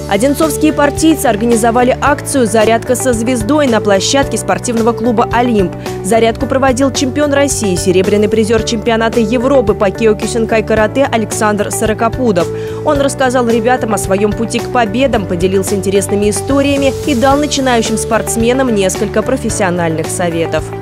Одинцовские партийцы организовали акцию «Зарядка со звездой» на площадке спортивного клуба «Олимп». Зарядку проводил чемпион России, серебряный призер чемпионата Европы по киокюсинкай-карате Александр Сорокопудов. Он рассказал ребятам о своем пути к победам, поделился интересными историями и дал начинающим спортсменам несколько профессиональных советов.